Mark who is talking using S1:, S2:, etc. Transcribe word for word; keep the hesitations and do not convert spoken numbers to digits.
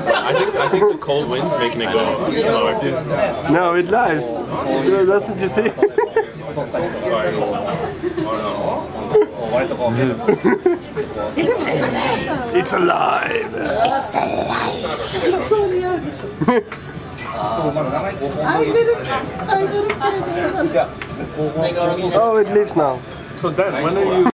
S1: I think I think the cold wind's making it go slower.
S2: No, it lies. Doesn't you see? It's alive.
S3: It's alive. It's alive. I didn't. I didn't.
S2: Oh, it leaves now.
S1: So Dan, when are you?